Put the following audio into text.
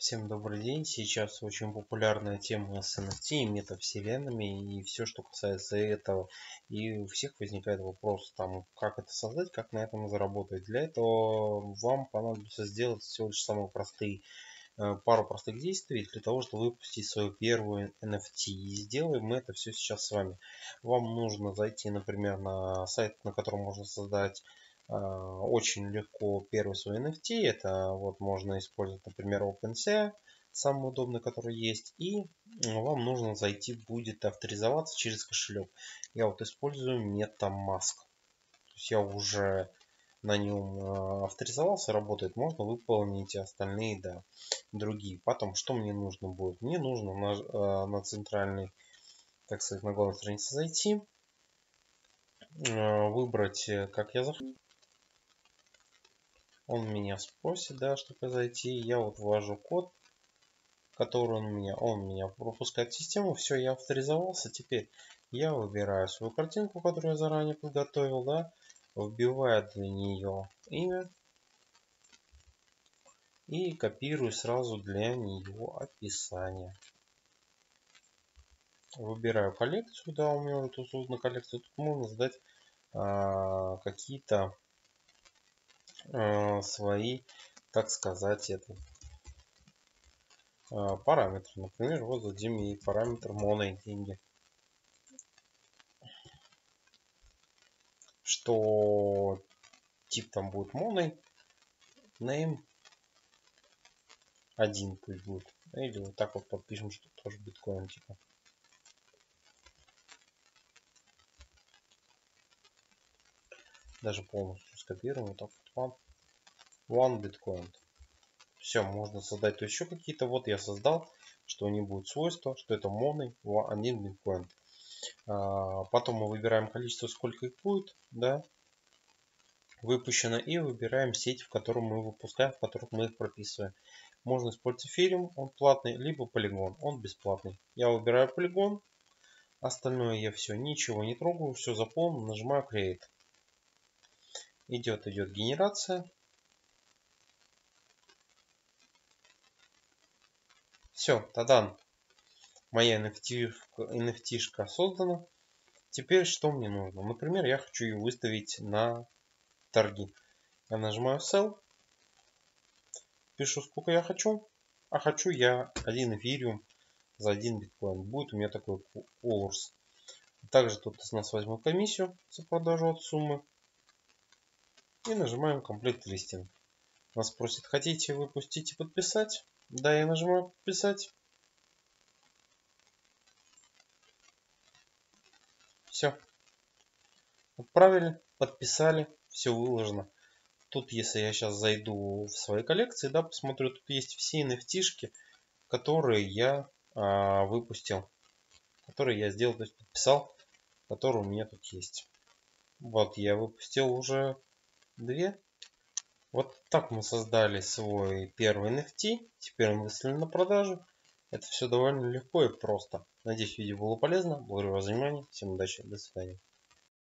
Всем добрый день. Сейчас очень популярная тема с NFT и метавселенными и все, что касается этого. И у всех возникает вопрос, там, как это создать, как на этом заработать. Для этого вам понадобится сделать всего лишь пару простых действий для того, чтобы выпустить свою первую NFT. И сделаем мы это все сейчас с вами. Вам нужно зайти, например, на сайт, на котором можно создать очень легко первый свой NFT. Это вот можно использовать, например, OpenSea, самый удобный, который есть. И вам нужно зайти будет авторизоваться через кошелек. Я вот использую MetaMask. То есть я уже на нем авторизовался, работает. Можно выполнить остальные, да, другие. Потом, что мне нужно будет? Мне нужно на центральный, так сказать, на главной странице зайти, выбрать, как я захочу. Он меня спросит, да, чтобы зайти. Я вот ввожу код, который он меня пропускает в систему. Все, я авторизовался. Теперь я выбираю свою картинку, которую я заранее подготовил, да, вбиваю для нее имя и копирую сразу для нее описание. Выбираю коллекцию, да, у меня тут создана коллекция. Тут можно задать какие-то свои, так сказать, параметры. Например, вот зададим ей параметр mono деньги. Что тип там будет mono, name 1 пусть будет. Или вот так вот подпишем, что тоже биткоин типа. Даже полностью скопируем. Вот так вот one биткоин. Все, можно создать то еще какие-то. Вот я создал, что они будут свойства, что это mono 1 биткоин. Потом мы выбираем количество, сколько их будет, да, выпущено, и выбираем сеть, в которую мы выпускаем, в которых мы их прописываем. Можно использовать эфириум, он платный, либо полигон, он бесплатный. Я выбираю полигон, остальное я все ничего не трогаю, все заполнил, нажимаю create. Идет генерация. Все, тадан. Моя NFT-шка создана. Теперь что мне нужно? Например, я хочу ее выставить на торги. Я нажимаю sell. Пишу, сколько я хочу. А хочу я 1 эфириум за 1 биткоин. Будет у меня такой курс. Также тут с нас возьмут комиссию за продажу от суммы. И нажимаем Complete Listing. Нас просит, хотите выпустить и подписать? Да, я нажимаю подписать. Все. Отправили, подписали, все выложено. Тут, если я сейчас зайду в свои коллекции, да, посмотрю, тут есть все NFT-шки, которые я выпустил, которые я сделал, то есть подписал, которые у меня тут есть. Вот, я выпустил уже 2. Вот так мы создали свой первый NFT. Теперь он выставлен на продажу. Это все довольно легко и просто. Надеюсь, видео было полезно. Благодарю вас за внимание. Всем удачи. До свидания.